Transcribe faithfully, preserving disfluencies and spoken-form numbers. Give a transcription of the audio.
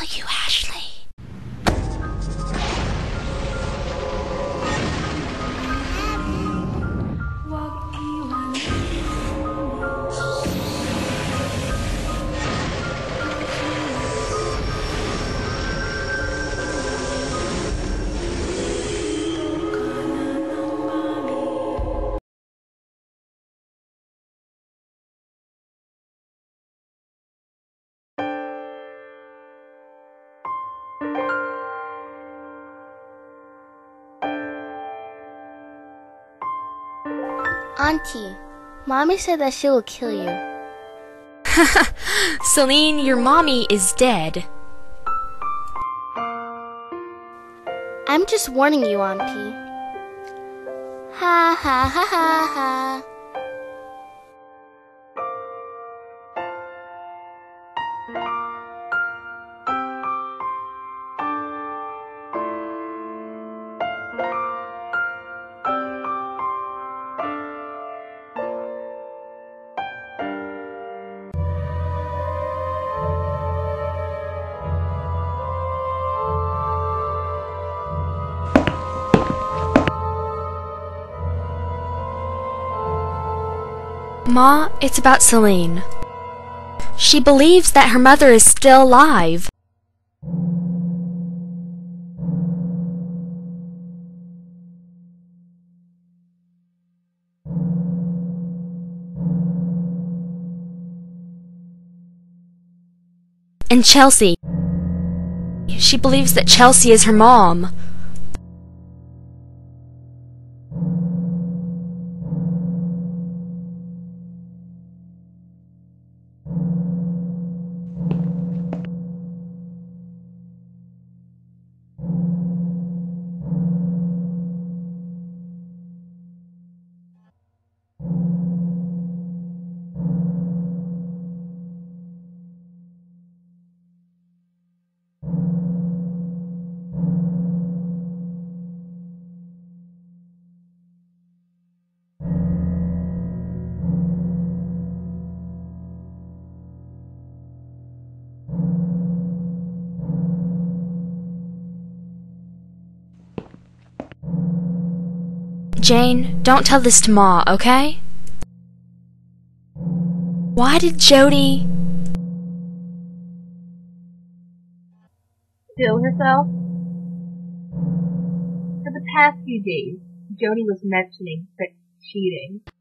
you, Ashley. Auntie, Mommy said that she will kill you. Celine, your mommy is dead. I'm just warning you, Auntie. Ha ha ha ha ha. Ma, it's about Celine. She believes that her mother is still alive. And Chelsea. She believes that Chelsea is her mom. Jane, don't tell this to Ma, okay? Why did Jody... kill herself? For the past few days, Jody was mentioning sex cheating.